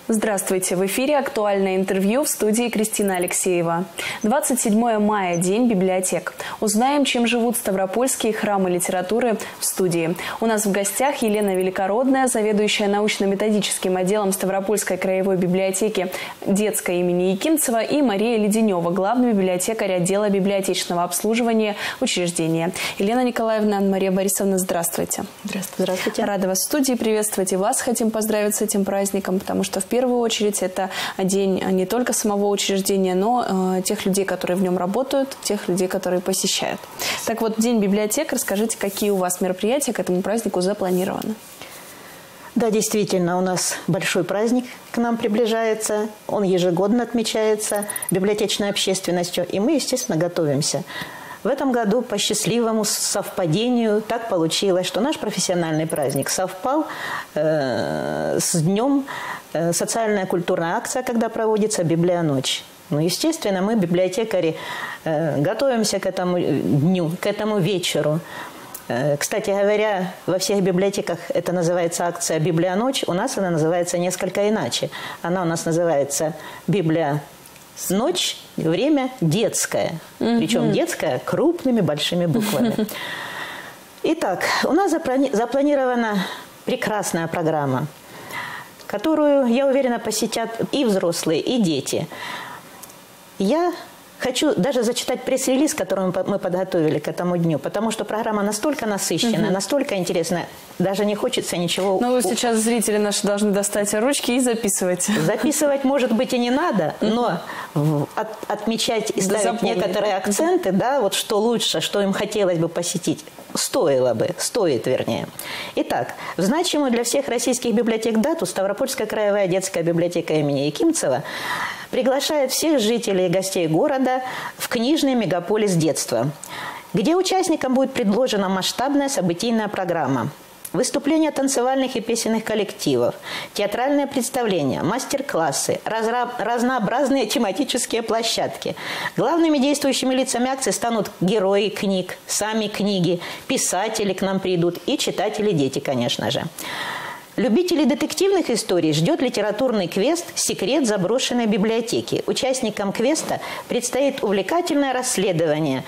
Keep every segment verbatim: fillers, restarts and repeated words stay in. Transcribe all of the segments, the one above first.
Здравствуйте! В эфире актуальное интервью в студии Кристина Алексеева. двадцать седьмое мая – День библиотек. Узнаем, чем живут ставропольские храмы литературы в студии. У нас в гостях Елена Великородная, заведующая научно-методическим отделом Ставропольской краевой библиотеки детской имени Якимцева, и Мария Леденева, главный библиотекарь отдела библиотечного обслуживания учреждения. Елена Николаевна, Мария Борисовна, здравствуйте. Здравствуйте. Здравствуйте. Рада вас в студии приветствовать, и вас хотим поздравить с этим праздником, потому что в первую В первую очередь это день не только самого учреждения, но э, тех людей, которые в нем работают, тех людей, которые посещают. Так вот, День библиотек. Расскажите, какие у вас мероприятия к этому празднику запланированы? Да, действительно, у нас большой праздник к нам приближается. Он ежегодно отмечается библиотечной общественностью, и мы, естественно, готовимся. В этом году по счастливому совпадению так получилось, что наш профессиональный праздник совпал э, с днем э, социальная культурная акция, когда проводится Библионочь. Ну, естественно, мы, библиотекари, э, готовимся к этому дню, к этому вечеру. Э, кстати говоря, во всех библиотеках это называется акция Библионочь, у нас она называется несколько иначе. Она у нас называется Библия. Ночь, время детское. Mm-hmm. Причем детское крупными большими буквами. Итак, у нас заплани- запланирована прекрасная программа, которую, я уверена, посетят и взрослые, и дети. Я хочу даже зачитать пресс-релиз, который мы подготовили к этому дню, потому что программа настолько насыщенная, угу. настолько интересная, даже не хочется ничего... Но вы сейчас, зрители наши, должны достать ручки и записывать. Записывать, может быть, и не надо, но от, отмечать и ставить Запомнить. некоторые акценты, да, вот что лучше, что им хотелось бы посетить, стоило бы, стоит, вернее. Итак, в значимую для всех российских библиотек дату Ставропольская краевая детская библиотека имени Якимцева приглашает всех жителей и гостей города в книжный мегаполис детства, где участникам будет предложена масштабная событийная программа. Выступления танцевальных и песенных коллективов, театральные представления, мастер-классы, разнообразные тематические площадки. Главными действующими лицами акции станут герои книг, сами книги, писатели к нам придут и читатели-дети, конечно же. Любителей детективных историй ждет литературный квест «Секрет заброшенной библиотеки». Участникам квеста предстоит увлекательное расследование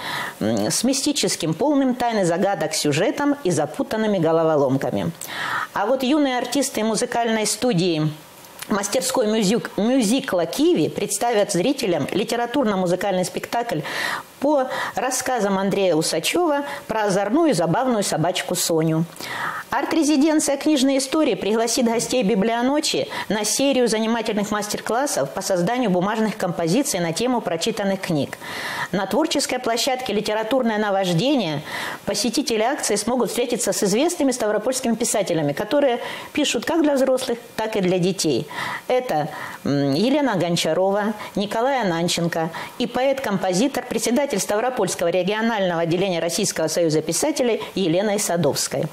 с мистическим, полным тайн и загадок сюжетом и запутанными головоломками. А вот юные артисты музыкальной студии мастерской мюзик, мюзикла «Киви» представят зрителям литературно-музыкальный спектакль по рассказам Андрея Усачева про озорную и забавную собачку Соню. Арт-резиденция «Книжные истории» пригласит гостей Библионочи на серию занимательных мастер-классов по созданию бумажных композиций на тему прочитанных книг. На творческой площадке «Литературное наваждение» посетители акции смогут встретиться с известными ставропольскими писателями, которые пишут как для взрослых, так и для детей. Это Елена Гончарова, Николай Ананченко и поэт-композитор, председатель Ставропольского регионального отделения Российского союза писателей Елена Садовская.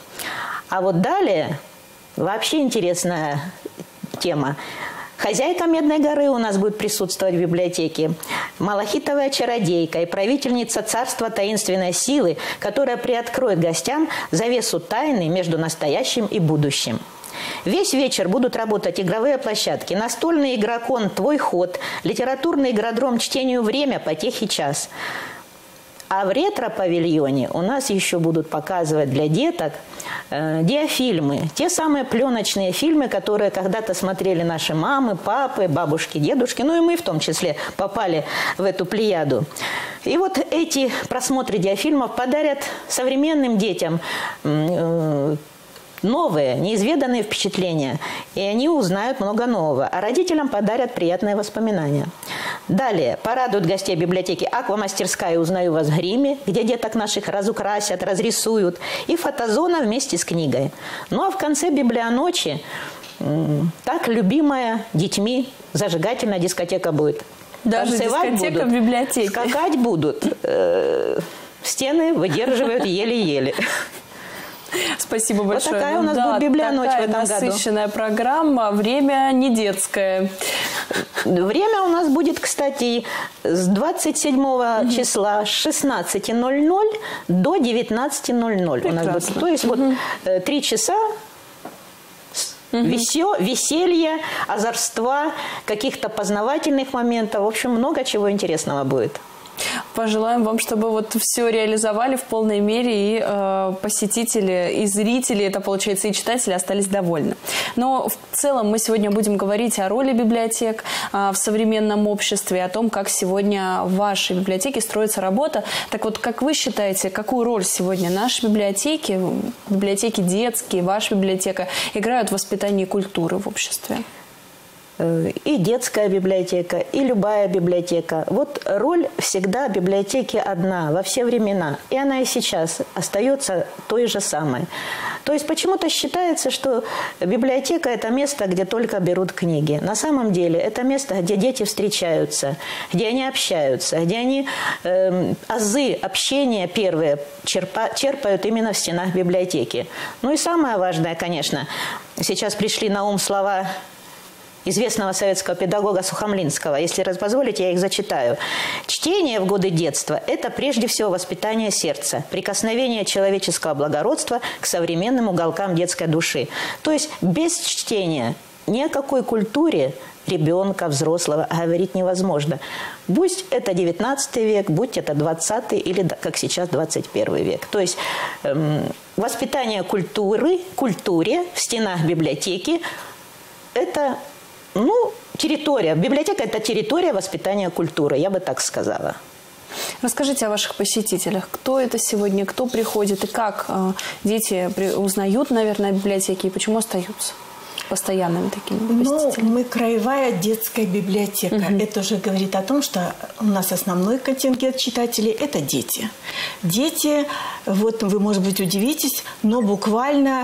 А вот далее вообще интересная тема. Хозяйка Медной горы у нас будет присутствовать в библиотеке. Малахитовая чародейка и правительница царства таинственной силы, которая приоткроет гостям завесу тайны между настоящим и будущим. Весь вечер будут работать игровые площадки, настольный игрокон «Твой ход», литературный игродром «Чтению время», «Потехи час». А в ретро-павильоне у нас еще будут показывать для деток э, диафильмы. Те самые пленочные фильмы, которые когда-то смотрели наши мамы, папы, бабушки, дедушки. Ну и мы в том числе попали в эту плеяду. И вот эти просмотры диафильмов подарят современным детям э, новые, неизведанные впечатления. И они узнают много нового. А родителям подарят приятные воспоминания. Далее порадуют гостей библиотеки аквамастерская «Узнаю вас в гриме», где деток наших разукрасят, разрисуют. И фотозона вместе с книгой. Ну а в конце Библионочи так любимая детьми зажигательная дискотека будет. Даже танцевать дискотека будут, в библиотеке. Скакать будут. Э, стены выдерживают еле-еле. Спасибо большое. Вот такая у нас да, будет Библионочь в этом году. Насыщенная программа. Время не детское. Время у нас будет, кстати, с двадцать седьмого угу. числа с шестнадцати ноль-ноль до девятнадцати ноль-ноль. У нас будет. То есть угу. вот три часа Угу. Весё, веселье, озорства, каких-то познавательных моментов. В общем, много чего интересного будет. Пожелаем вам, чтобы вот все реализовали в полной мере, и э, посетители, и зрители, это получается и читатели, остались довольны. Но в целом мы сегодня будем говорить о роли библиотек э, в современном обществе, о том, как сегодня в вашей библиотеке строится работа. Так вот, как вы считаете, какую роль сегодня наши библиотеки, библиотеки детские, ваша библиотека играют в воспитании культуры в обществе? И детская библиотека, и любая библиотека. Вот роль всегда библиотеки одна во все времена. И она и сейчас остается той же самой. То есть почему-то считается, что библиотека – это место, где только берут книги. На самом деле это место, где дети встречаются, где они общаются, где они э, азы общения первые черпа, черпают именно в стенах библиотеки. Ну и самое важное, конечно, сейчас пришли на ум слова известного советского педагога Сухомлинского. Если позволите, я их зачитаю. «Чтение в годы детства – это прежде всего воспитание сердца, прикосновение человеческого благородства к современным уголкам детской души». То есть без чтения ни о какой культуре ребенка, взрослого говорить невозможно. Будь это девятнадцатый век, будь это двадцатый или, как сейчас, двадцать первый век. То есть эм, воспитание культуры, культуре в стенах библиотеки – это... Ну, территория. Библиотека – это территория воспитания культуры, я бы так сказала. Расскажите о ваших посетителях. Кто это сегодня, кто приходит и как э, дети узнают, наверное, о библиотеке и почему остаются постоянными такими посетителями? Ну, мы краевая детская библиотека. Угу. Это уже говорит о том, что у нас основной контингент читателей – это дети. Дети, вот вы, может быть, удивитесь, но буквально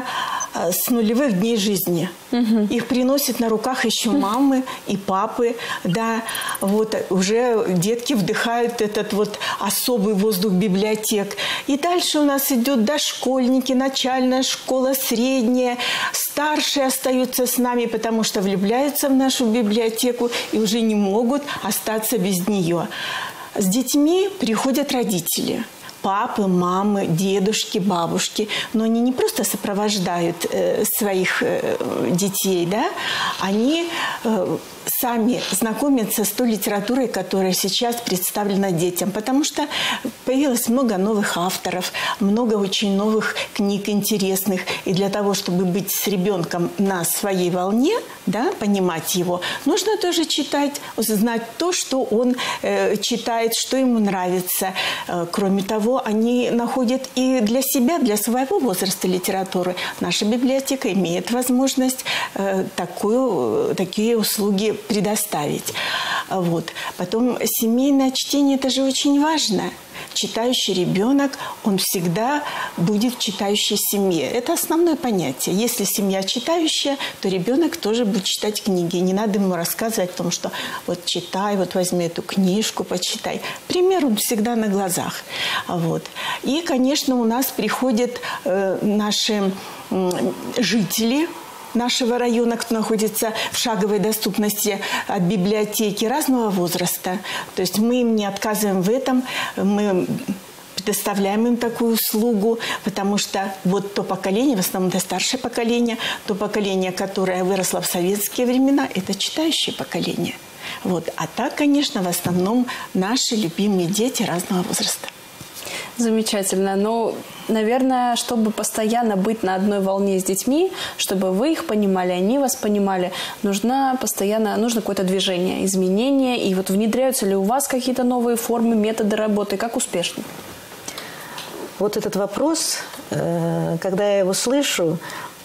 с нулевых дней жизни. Угу. Их приносят на руках еще мамы и папы. Да, вот уже детки вдыхают этот вот особый воздух библиотек. И дальше у нас идет дошкольники, начальная школа, средняя. Старшие остаются с нами, потому что влюбляются в нашу библиотеку и уже не могут остаться без нее. С детьми приходят родители. Папы, мамы, дедушки, бабушки. Но они не просто сопровождают э, своих э, детей, да? Они э, сами знакомятся с той литературой, которая сейчас представлена детям. Потому что появилось много новых авторов, много очень новых книг интересных. И для того, чтобы быть с ребенком на своей волне, да, понимать его, нужно тоже читать, знать то, что он э, читает, что ему нравится. Э, кроме того, они находят и для себя, для своего возраста литературы. Наша библиотека имеет возможность э, такую, такие услуги предоставить. Вот. Потом семейное чтение – это же очень важно. Читающий ребенок, он всегда будет в читающей семье. Это основное понятие. Если семья читающая, то ребенок тоже будет читать книги. Не надо ему рассказывать о том, что вот читай, вот возьми эту книжку, почитай. Пример он всегда на глазах. Вот. И, конечно, у нас приходят э, наши э, жители нашего района, кто находится в шаговой доступности от библиотеки разного возраста. То есть мы им не отказываем в этом, мы предоставляем им такую услугу, потому что вот то поколение, в основном это старшее поколение, то поколение, которое выросло в советские времена, это читающее поколение. Вот. А так, конечно, в основном наши любимые дети разного возраста. Замечательно. Ну, наверное, чтобы постоянно быть на одной волне с детьми, чтобы вы их понимали, они вас понимали, нужно постоянно, нужно какое-то движение, изменения. И вот внедряются ли у вас какие-то новые формы, методы работы? Как успешно? Вот этот вопрос, когда я его слышу,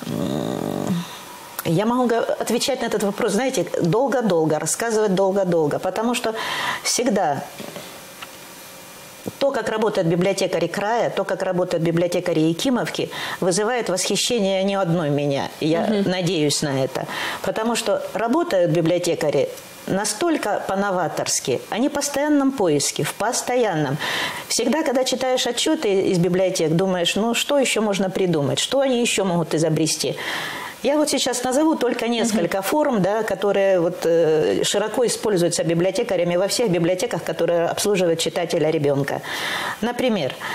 я могу отвечать на этот вопрос, знаете, долго-долго, рассказывать долго-долго, потому что всегда... То, как работают библиотекари края, то, как работают библиотекари Якимовки, вызывает восхищение не одной меня. Я угу. надеюсь на это. Потому что работают библиотекари настолько по-новаторски, они в постоянном поиске, в постоянном. Всегда, когда читаешь отчеты из библиотек, думаешь, ну что еще можно придумать, что они еще могут изобрести. Я вот сейчас назову только несколько uh-huh. форм, да, которые вот, э, широко используются библиотекарями во всех библиотеках, которые обслуживают читателя ребенка. Например,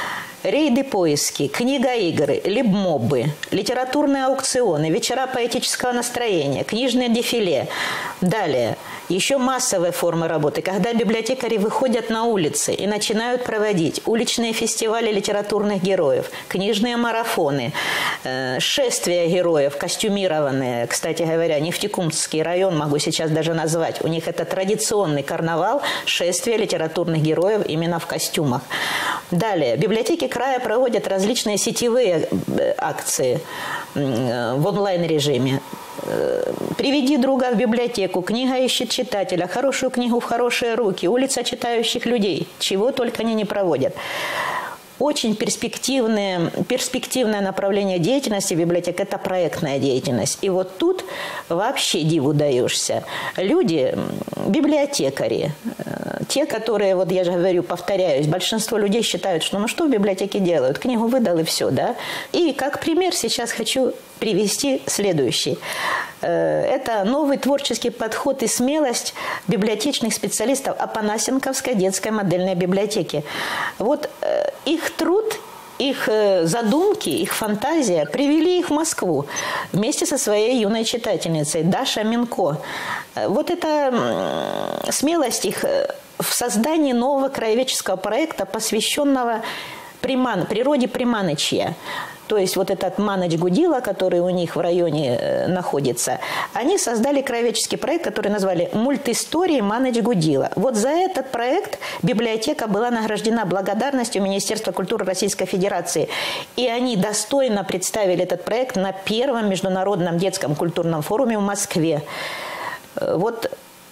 рейды-поиски, книга-игры, либмобы, литературные аукционы, вечера поэтического настроения, книжное дефиле. Далее, еще массовые формы работы, когда библиотекари выходят на улицы и начинают проводить уличные фестивали литературных героев, книжные марафоны, э, шествия героев, костюмированные. Кстати говоря, Нефтекумский район могу сейчас даже назвать. У них это традиционный карнавал, шествия литературных героев именно в костюмах. Далее, библиотеки края проводят различные сетевые акции в онлайн-режиме. «Приведи друга в библиотеку», «Книга ищет читателя», «Хорошую книгу в хорошие руки», «Улица читающих людей». Чего только они не проводят. Очень перспективное, перспективное направление деятельности библиотек – это проектная деятельность. И вот тут вообще диву даешься. Люди, библиотекари, те, которые, вот я же говорю, повторяюсь, большинство людей считают, что ну что в библиотеке делают? Книгу выдал и все, да? И как пример сейчас хочу привести следующий. Это новый творческий подход и смелость библиотечных специалистов Апанасенковской детской модельной библиотеки. Вот их труд, их задумки, их фантазия привели их в Москву вместе со своей юной читательницей Даша Минко. Вот эта смелость их в создании нового краеведческого проекта, посвященного приман, природе Приманычья. То есть вот этот Маныч Гудила, который у них в районе э, находится, они создали краеведческий проект, который назвали «Мультистории Маныч Гудила». Вот за этот проект библиотека была награждена благодарностью Министерства культуры Российской Федерации. И они достойно представили этот проект на первом международном детском культурном форуме в Москве. Вот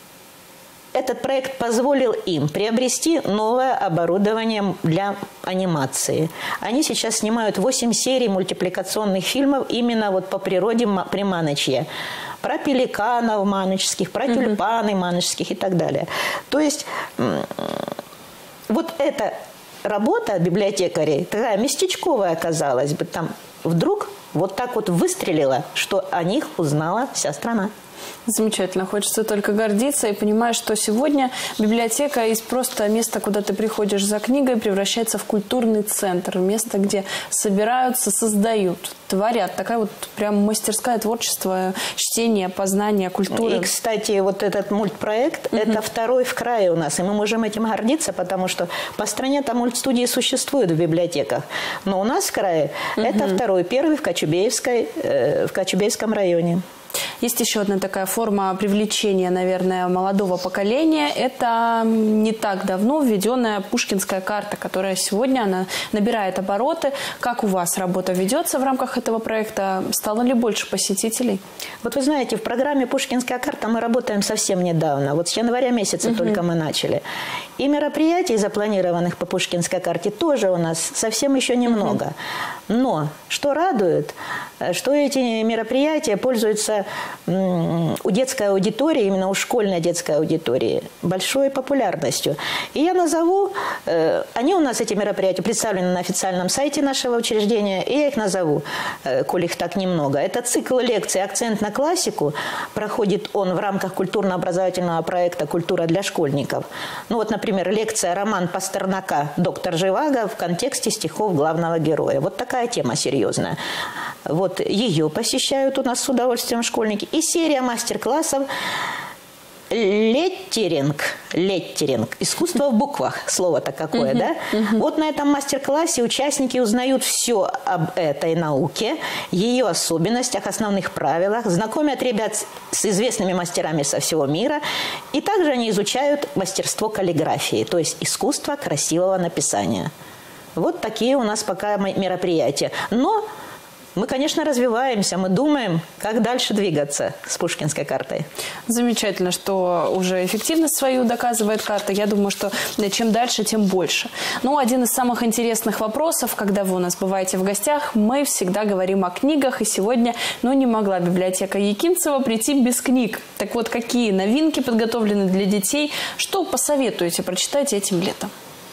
этот проект позволил им приобрести новое оборудование для анимации. Они сейчас снимают восемь серий мультипликационных фильмов именно вот по природе Приманычья. Про пеликанов манычских, про mm-hmm. тюльпаны манычских и так далее. То есть вот эта работа библиотекарей, такая местечковая, казалось бы, там вдруг вот так вот выстрелила, что о них узнала вся страна. Замечательно. Хочется только гордиться и понимать, что сегодня библиотека из просто места, куда ты приходишь за книгой, превращается в культурный центр. Место, где собираются, создают, творят. Такая вот прям мастерская творчество, чтение, познание, культура. И, кстати, вот этот мультпроект, угу. это второй в крае у нас. И мы можем этим гордиться, потому что по стране там мультстудии существуют в библиотеках. Но у нас в крае угу. это второй. Первый в Кочубеевской, э, в Кочубеевском районе. Есть еще одна такая форма привлечения, наверное, молодого поколения. Это не так давно введенная Пушкинская карта, которая сегодня она набирает обороты. Как у вас работа ведется в рамках этого проекта? Стало ли больше посетителей? Вот вы знаете, в программе «Пушкинская карта» мы работаем совсем недавно. Вот с января месяца угу. только мы начали. И мероприятий, запланированных по Пушкинской карте, тоже у нас совсем еще немного. Угу. Но что радует, что эти мероприятия пользуются у детской аудитории, именно у школьной детской аудитории, большой популярностью. И я назову, э, они у нас, эти мероприятия, представлены на официальном сайте нашего учреждения, и я их назову, э, коль их так немного. Это цикл лекций «Акцент на классику». Проходит он в рамках культурно-образовательного проекта «Культура для школьников». Ну вот, например, лекция «Роман Пастернака. Доктор Живаго» в контексте стихов главного героя. Вот такая тема серьезная. Вот ее посещают у нас с удовольствием школьники. И серия мастер-классов «Леттеринг». Леттеринг. Искусство в буквах. Слово-то какое, uh-huh, да? Uh-huh. Вот на этом мастер-классе участники узнают все об этой науке, ее особенностях, основных правилах, знакомят ребят с известными мастерами со всего мира. И также они изучают мастерство каллиграфии, то есть искусство красивого написания. Вот такие у нас пока мероприятия. Но мы, конечно, развиваемся, мы думаем, как дальше двигаться с Пушкинской картой. Замечательно, что уже эффективность свою доказывает карта. Я думаю, что чем дальше, тем больше. Но один из самых интересных вопросов, когда вы у нас бываете в гостях, мы всегда говорим о книгах. И сегодня, ну, не могла библиотека Якимцева прийти без книг. Так вот, какие новинки подготовлены для детей? Что посоветуете прочитать этим летом?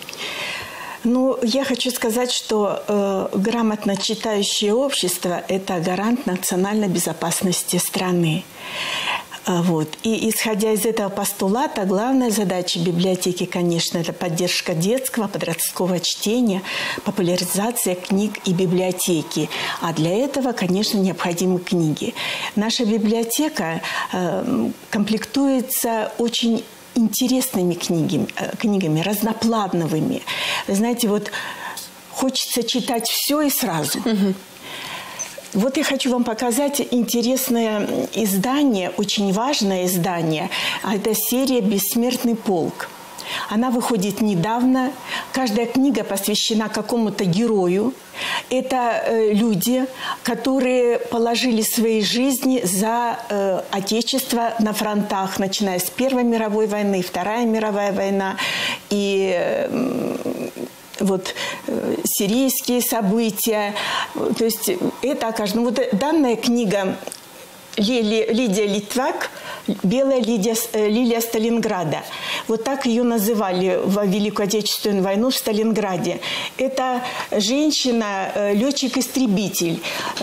Ну, я хочу сказать, что э, грамотно читающее общество – это гарант национальной безопасности страны. Вот. И исходя из этого постулата, главная задача библиотеки, конечно, это поддержка детского, подросткового чтения, популяризация книг и библиотеки. А для этого, конечно, необходимы книги. Наша библиотека э, комплектуется очень интересными книгами, книгами, разноплановыми. Знаете, вот хочется читать все и сразу. Угу. Вот я хочу вам показать интересное издание, очень важное издание. Это серия «Бессмертный полк». Она выходит недавно. Каждая книга посвящена какому-то герою. Это э, люди, которые положили свои жизни за э, Отечество на фронтах, начиная с Первой мировой войны, Вторая мировая война и... Э, Вот э, сирийские события, то есть это окажется. Вот данная книга Лидия Литвак «Белая лилия, лилия Сталинграда». Вот так ее называли во Великую Отечественную войну в Сталинграде. Это женщина, летчик-истребитель,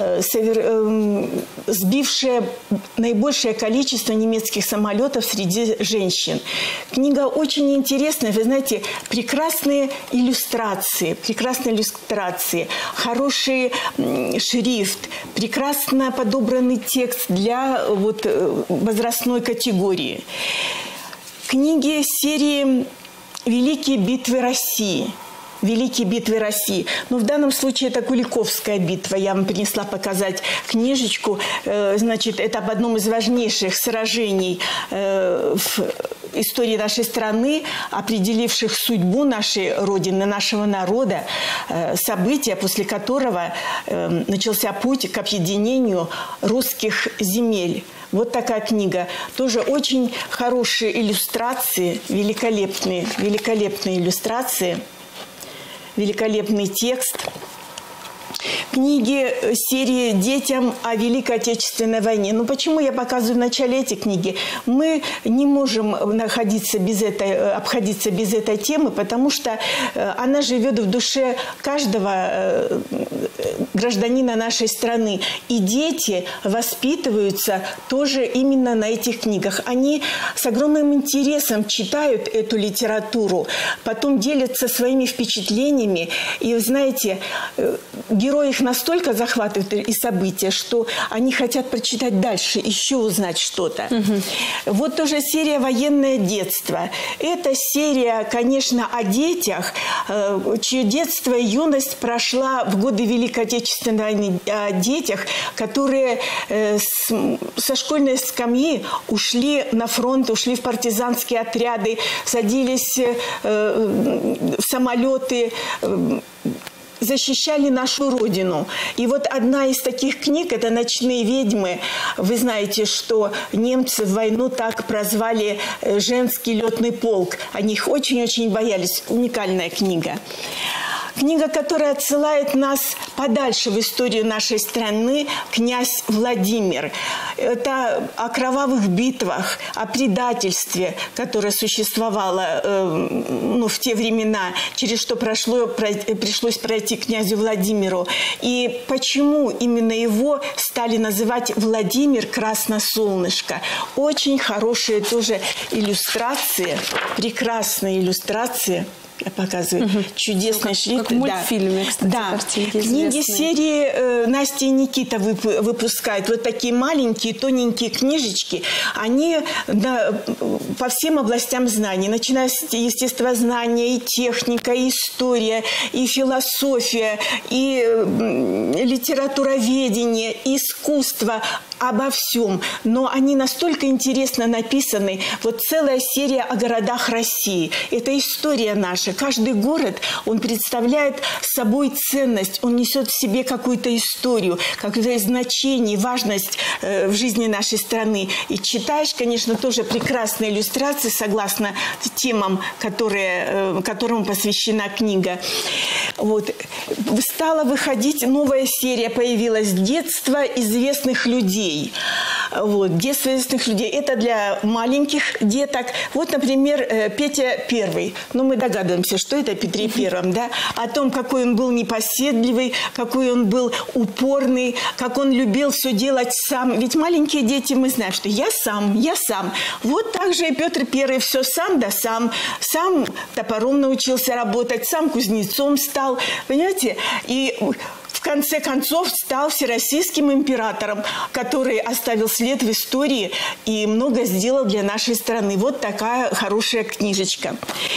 сбившая наибольшее количество немецких самолетов среди женщин. Книга очень интересная. Вы знаете, прекрасные иллюстрации, прекрасные иллюстрации, хороший шрифт, прекрасно подобранный текст для вот, возрастной категории. Книги серии «Великие битвы России». «Великие битвы России». Но в данном случае это Куликовская битва. Я вам принесла показать книжечку. Значит, это об одном из важнейших сражений в истории нашей страны, определивших судьбу нашей Родины, нашего народа. События, после которого начался путь к объединению русских земель. Вот такая книга. Тоже очень хорошие иллюстрации, великолепные, великолепные иллюстрации, великолепный текст. Книги серии «Детям о Великой Отечественной войне». Ну, почему я показываю в начале эти книги? Мы не можем находиться без этой, обходиться без этой темы, потому что она живет в душе каждого гражданина нашей страны. И дети воспитываются тоже именно на этих книгах. Они с огромным интересом читают эту литературу, потом делятся своими впечатлениями. И, вы знаете, герои их настолько захватывают и события, что они хотят прочитать дальше, еще узнать что-то. Угу. Вот тоже серия «Военное детство». Это серия, конечно, о детях, чье детство и юность прошла в годы Великой Отечественной войны, о детях, которые со школьной скамьи ушли на фронт, ушли в партизанские отряды, садились в самолеты, защищали нашу Родину. И вот одна из таких книг – это «Ночные ведьмы». Вы знаете, что немцы в войну так прозвали женский летный полк. Они их очень-очень боялись. Уникальная книга. Книга, которая отсылает нас подальше в историю нашей страны, «Князь Владимир». Это о кровавых битвах, о предательстве, которое существовало э, ну, в те времена, через что прошло, про, пришлось пройти князю Владимиру. И почему именно его стали называть Владимир Красносолнышко. Очень хорошие тоже иллюстрации, прекрасные иллюстрации. Я показываю. Угу. Чудесный как, шрифт. Как в мультфильме, да. кстати, да. картинки Книги известные. серии э, Настя и Никита вып выпускают. Вот такие маленькие, тоненькие книжечки. Они да, по всем областям знаний. Начиная с естествознания, и техника, и история, и философия, и э, литературоведение, и искусство. Обо всем. Но они настолько интересно написаны. Вот целая серия о городах России. Это история наша. Каждый город, он представляет собой ценность. Он несет в себе какую-то историю, какое-то значение, важность э, в жизни нашей страны. И читаешь, конечно, тоже прекрасные иллюстрации, согласно темам, которые, э, которым посвящена книга. Вот. Стала выходить новая серия, появилась «Детство известных людей». Вот, детство известных людей. Это для маленьких деток. Вот, например, Петя Первый. Ну, мы догадываемся, что это о Петре Первом, да? О том, какой он был непоседливый, какой он был упорный, как он любил все делать сам. Ведь маленькие дети, мы знаем, что я сам, я сам. Вот так же и Петр Первый все сам да сам. Сам топором научился работать, сам кузнецом стал. Понимаете? И в конце концов стал всероссийским императором, который оставил след в истории и много сделал для нашей страны. Вот такая хорошая книжечка.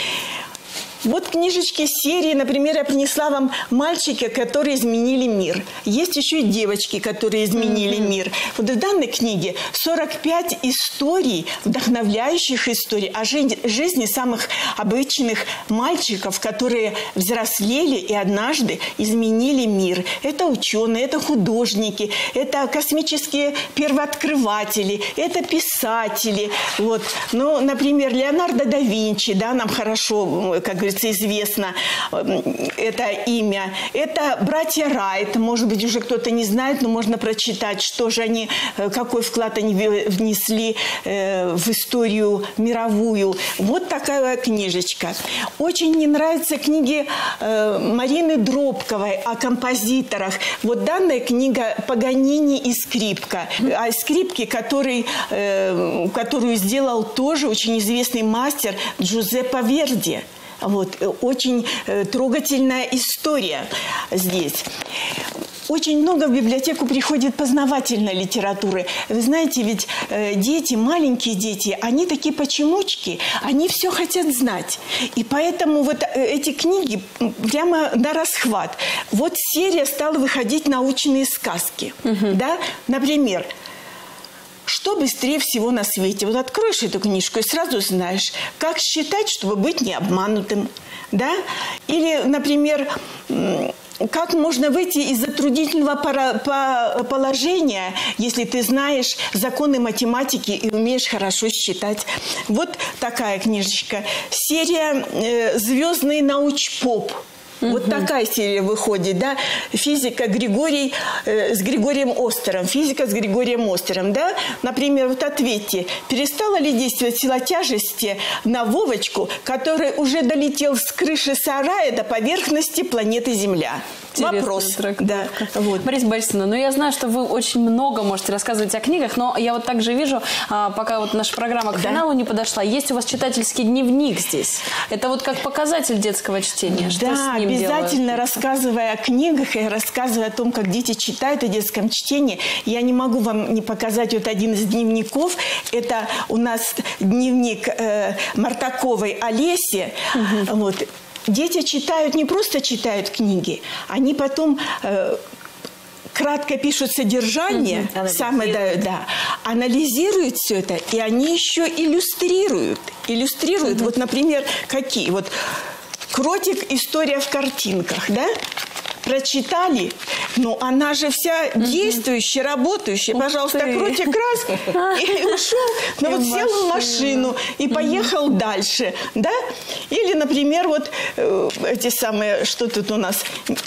Вот книжечки серии, например, я принесла вам «Мальчики, которые изменили мир». Есть еще и девочки, которые изменили mm-hmm. мир. Вот в данной книге сорок пять историй, вдохновляющих историй о жизни самых обычных мальчиков, которые взрослели и однажды изменили мир. Это ученые, это художники, это космические первооткрыватели, это писатели. Вот. Ну, например, Леонардо да Винчи, да, нам хорошо, как говорится, известно это имя. Это братья Райт. Может быть, уже кто-то не знает, но можно прочитать, что же они, какой вклад они внесли в историю мировую. Вот такая книжечка. Очень мне нравятся книги Марины Дробковой о композиторах. Вот данная книга «Паганини и скрипка». О скрипке, который, которую сделал тоже очень известный мастер Джузеппе Верди. Вот, очень э, трогательная история здесь. Очень много в библиотеку приходит познавательной литературы. Вы знаете, ведь э, дети, маленькие дети, они такие почемучки, они все хотят знать. И поэтому вот э, эти книги прямо на расхват. Вот серия стала выходить научные сказки. Угу. Да? Например, что быстрее всего на свете? Вот откроешь эту книжку и сразу знаешь, как считать, чтобы быть не обманутым. Да? Или, например, как можно выйти из затруднительного положения, если ты знаешь законы математики и умеешь хорошо считать. Вот такая книжечка. Серия «Звездный научпоп». Вот угу. такая серия выходит, да, физика Григорий э, с Григорием Остером, физика с Григорием Остером, да, например, вот ответьте, перестала ли действовать сила тяжести на Вовочку, который уже долетел с крыши сарая до поверхности планеты Земля? Интересный Вопрос. Трек, да. Вот. Мария Борисовна, ну я знаю, что вы очень много можете рассказывать о книгах, но я вот также вижу, пока вот наша программа к да. финалу не подошла, есть у вас читательский дневник здесь. Это вот как показатель детского чтения. Что да, с ним обязательно делают? Рассказывая о книгах и рассказывая о том, как дети читают о детском чтении, я не могу вам не показать вот один из дневников. Это у нас дневник э, Мартаковой Олеси. Угу. Вот. Дети читают, не просто читают книги, они потом э, кратко пишут содержание, угу, самое, да, да, анализируют все это, и они еще иллюстрируют. Иллюстрируют, угу. вот, например, какие? Вот «Кротик. История в картинках», да? Прочитали, но она же вся действующая, работающая. Ух Пожалуйста, ты. Кротик раз и ушел, ну вот сел в машину и поехал угу. дальше, да? Или, например, вот эти самые, что тут у нас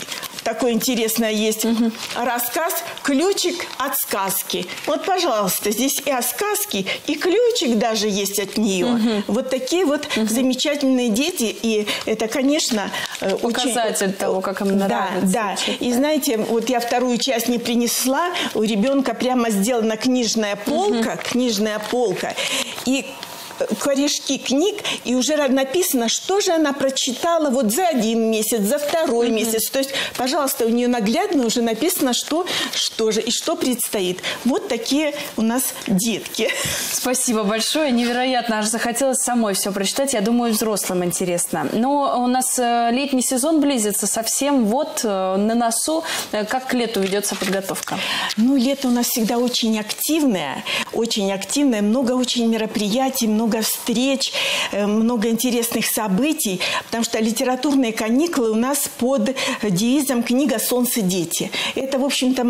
такое интересное есть, угу. рассказ «Ключик от сказки». Вот, пожалуйста, здесь и о сказке, и ключик даже есть от нее. Угу. Вот такие вот угу. замечательные дети, и это, конечно, показатель очень... того, как им нравится. Да, да. И знаете, вот я вторую часть не принесла, у ребенка прямо сделана книжная полка, угу. книжная полка, и корешки книг, и уже написано, что же она прочитала вот за один месяц, за второй mm-hmm. месяц. То есть, пожалуйста, у нее наглядно уже написано, что, что же и что предстоит. Вот такие у нас детки. Спасибо большое. Невероятно. Аж захотелось самой все прочитать. Я думаю, взрослым интересно. Но у нас летний сезон близится совсем. Вот на носу. Как к лету ведется подготовка? Ну, лето у нас всегда очень активное. Очень активное. Много очень мероприятий, много много встреч, много интересных событий, потому что литературные каникулы у нас под девизом «Книга, солнце, дети». Это, в общем-то,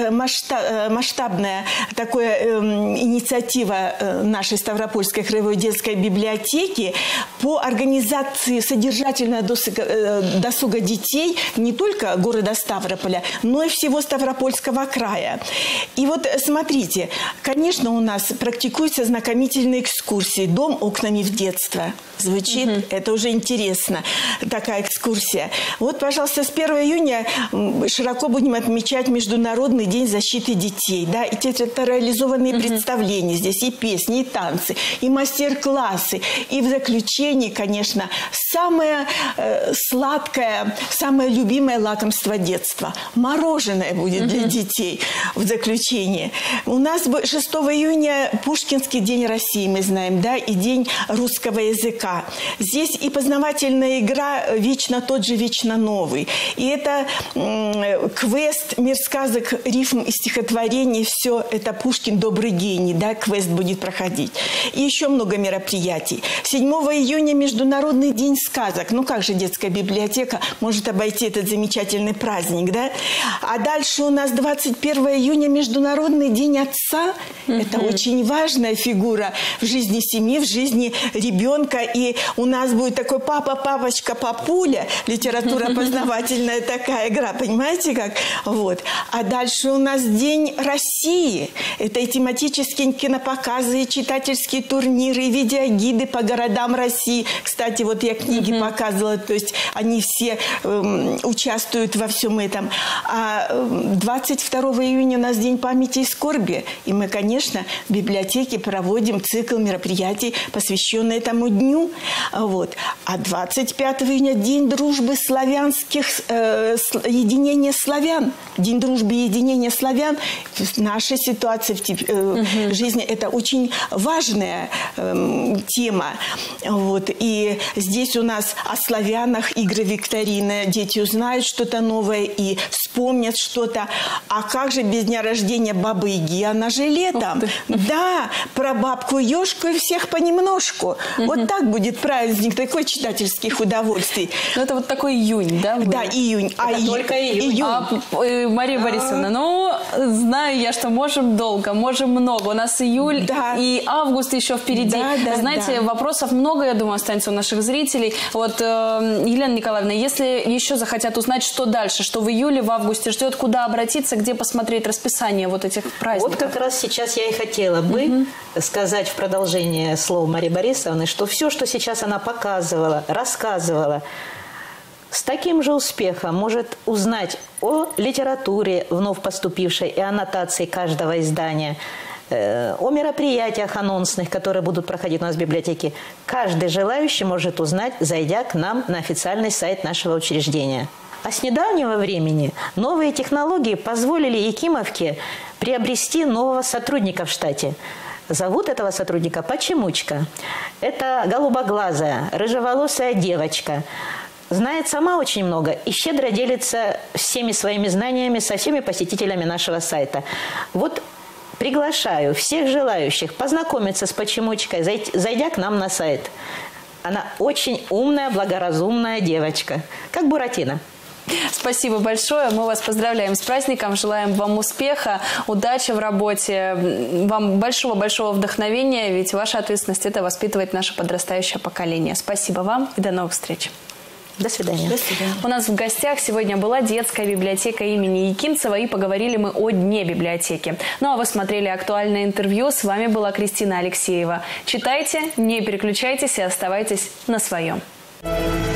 масштабная такая инициатива нашей Ставропольской краевой детской библиотеки по организации содержательного досуга детей не только города Ставрополя, но и всего Ставропольского края. И вот смотрите, конечно, у нас практикуются знакомительные экскурсии «Дом окнами в детство». Звучит, угу. Это уже интересно, такая экскурсия. Вот, пожалуйста, с первого июня широко будем отмечать Международный день защиты детей. Да? И театрализованные угу. представления здесь, и песни, и танцы, и мастер-классы. И в заключении, конечно, самое э, сладкое, самое любимое лакомство детства. Мороженое будет угу. для детей в заключении. У нас шестого июня Пушкинский день России, мы знаем, да, и день русского языка. Здесь и познавательная игра «Вечно тот же, вечно новый». И это м, квест, мир сказок, рифм и стихотворений. Все это Пушкин «Добрый гений», да, квест будет проходить. И еще много мероприятий. седьмого июня Международный день сказок. Ну как же детская библиотека может обойти этот замечательный праздник, да? А дальше у нас двадцать первого июня Международный день отца. Mm-hmm. Это очень важная фигура в жизни семьи, в жизни ребенка. И у нас будет такой папа, папочка, папуля. Литература познавательная такая игра, понимаете как? Вот. А дальше у нас День России. Это и тематические кинопоказы, и читательские турниры, и видеогиды по городам России. Кстати, вот я книги mm-hmm. показывала, то есть они все эм, участвуют во всем этом. А двадцать второго июня у нас День памяти и скорби. И мы, конечно, в библиотеке проводим цикл мероприятий, посвященный этому дню. Вот. А двадцать пятого июня День дружбы славянских, э, единения славян. День дружбы и единения славян. В нашей ситуации, в э, угу. жизни, это очень важная э, тема. Вот. И здесь у нас о славянах игры викторины. Дети узнают что-то новое и вспомнят что-то. А как же без дня рождения Бабы-Яги? Она же летом. Да, про бабку Ёшку и всех понемножку. Угу. Вот так будет праздник, такой читательских удовольствий. Ну, это вот такой июнь, да? Будет? Да, июнь. А это только июнь. июнь. А, Мария а... Борисовна, ну, знаю я, что можем долго, можем много. У нас июль да. и август еще впереди. Да, да, Знаете, да. вопросов много, я думаю, останется у наших зрителей. Вот, э, Елена Николаевна, если еще захотят узнать, что дальше, что в июле, в августе ждет, куда обратиться, где посмотреть расписание вот этих праздников? Вот как раз сейчас я и хотела бы угу. сказать в продолжение слова Марии Борисовны, что все, что сейчас она показывала, рассказывала, с таким же успехом может узнать о литературе вновь поступившей и аннотации каждого издания, э, о мероприятиях анонсных, которые будут проходить у нас в библиотеке. Каждый желающий может узнать, зайдя к нам на официальный сайт нашего учреждения. А с недавнего времени новые технологии позволили Якимовке приобрести нового сотрудника в штате. Зовут этого сотрудника Почемучка. Это голубоглазая, рыжеволосая девочка. Знает сама очень много и щедро делится всеми своими знаниями со всеми посетителями нашего сайта. Вот приглашаю всех желающих познакомиться с Почемучкой, зайдя к нам на сайт. Она очень умная, благоразумная девочка, как Буратино. Спасибо большое. Мы вас поздравляем с праздником. Желаем вам успеха, удачи в работе, вам большого-большого вдохновения, ведь ваша ответственность – это воспитывать наше подрастающее поколение. Спасибо вам и до новых встреч. До свидания. До свидания. У нас в гостях сегодня была детская библиотека имени Якимцева, и поговорили мы о Дне библиотеки. Ну а вы смотрели актуальное интервью. С вами была Кристина Алексеева. Читайте, не переключайтесь и оставайтесь на своем.